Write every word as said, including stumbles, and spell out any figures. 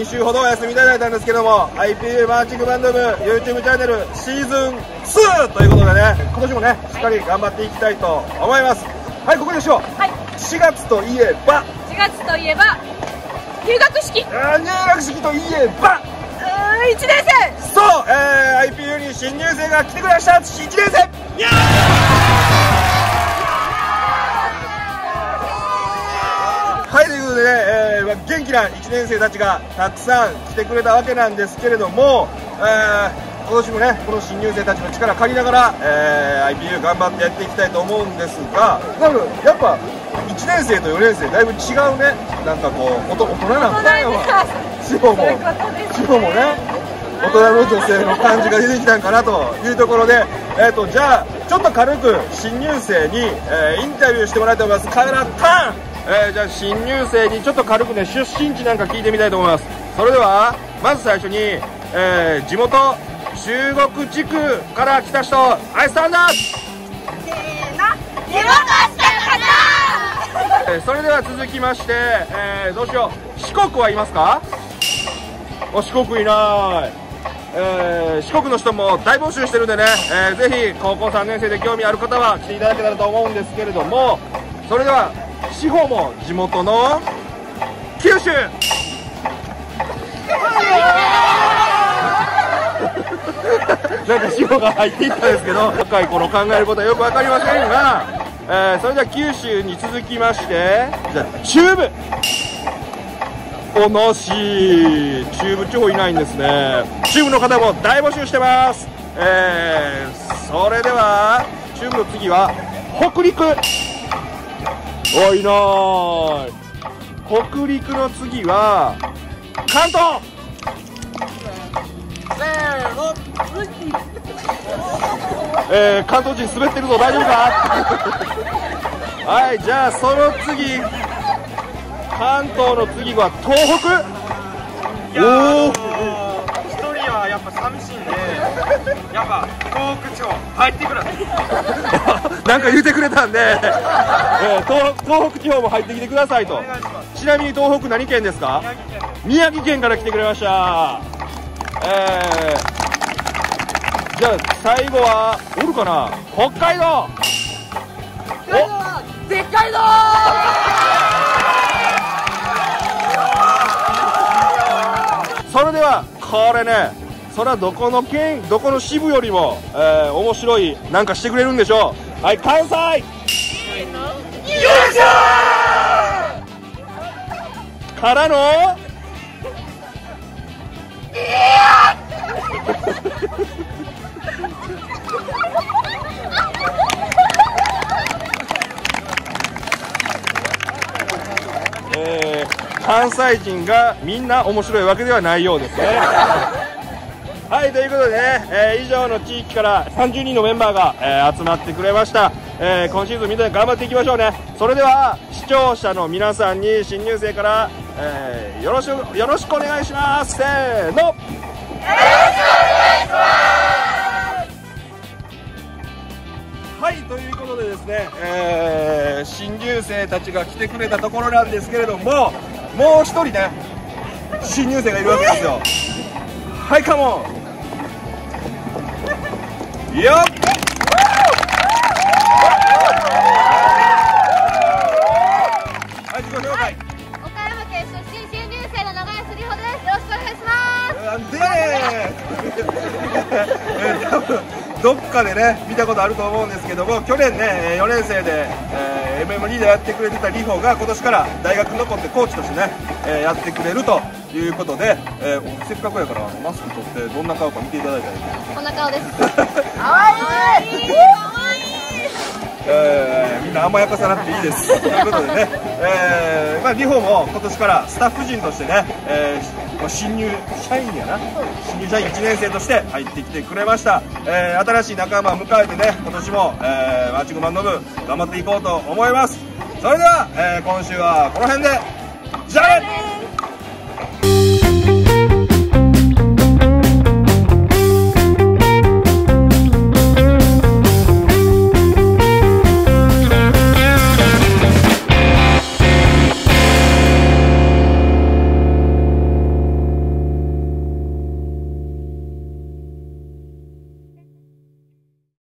週ほどお休みいただいたんですけども、 アイピーユー マーチングバンド部 YouTube チャンネルシーズンツーということでね、今年もねしっかり頑張っていきたいと思います。はい、ここでしょう。はい、しがつといえばしがつといえば入学式、 入学式といえばいちねん生。 そう、えー、アイピーユー に新入生が来てくれました。いちねん生、いやはい、ということでね、えー、元気ないちねん生たちがたくさん来てくれたわけなんですけれども、えー、今年もねこの新入生たちの力借りながら、えー、アイピーユー 頑張ってやっていきたいと思うんですが、多分やっぱいちねん生とよねん生だいぶ違うね。なんかこうおと大人なんだよ。志保も志保もね大人の女性の感じが出てきたんかなというところで、えー、とじゃあちょっと軽く新入生に、えー、インタビューしてもらいたいと思います。カメラターン、えー、じゃあ新入生にちょっと軽くね出身地なんか聞いてみたいと思います。それではまず最初に、えー、地元中国地区から来た人、アイスタンダー。 せーの、地元下かな。 えー、それでは続きまして、えー、どうしよう、四国はいますか？お、四国いない。えー、四国の人も大募集してるんでね、えー、ぜひ高校さんねん生で興味ある方は来ていただけたらと思うんですけれども、それでは志保も地元の九州なんか志保が入っていったんですけど、若い頃考えることはよく分かりませんが、えー、それでは九州に続きまして、じゃあ中部、おのし中部地方いないんですね。中部の方も大募集してます。えー、それでは中部の次は北陸、お、いない。北陸の次は関東。せーのえー、関東人滑ってるぞ、大丈夫かはい、じゃあその次、関東の次は東北。 いやー、一人はやっぱ寂しいんで、やっぱ東北地方入ってくださいなんか言ってくれたんで、えー、東, 東北地方も入ってきてくださいと。ちなみに東北何県ですか？宮城県から来てくれました。えー、じゃあ最後はおるかな、北海道。 お、でっかいぞー。それではこれね、それはどこの県、どこの支部よりも、えー、面白いなんかしてくれるんでしょう。はい、関西。よいしょーからのえー、関西人がみんな面白いわけではないようですねはい、ということでね、えー、以上の地域からさんじゅうにんのメンバーが、えー、集まってくれました。えー、今シーズンみんなで頑張っていきましょうね。それでは視聴者の皆さんに新入生から、えー、よろしくよろしくお願いします。せーの、よろしくお願いします。はい、ということでですね、えー、新入生たちが来てくれたところなんですけれども、もう一人ね新入生がいるわけですよ。はい、カモンよっ。はい、自己紹介。 岡山県出身新入生の長安里穂です。よろしくお願いします。 なんでえー、多分どっかでね見たことあると思うんですけども、去年ねよねん生で、えー、エムエム リーダーやってくれてた里穂が今年から大学残ってコーチとしてね、えー、やってくれるということで、えー、せっかくやからマスク取ってどんな顔か見ていただいたらいい。 こんな顔です。かわいい。かわいい。 えー、みんな甘やかさなくていいですということでね、えーまあ、里穂も今年からスタッフ陣としてね、えーまあ、新入社員やな新入社員いちねん生として入ってきてくれました。えー、新しい仲間を迎えてね、今年も、えー、マーチングバンド部頑張っていこうと思います。それでは、えー、今週はこの辺で、じゃあね。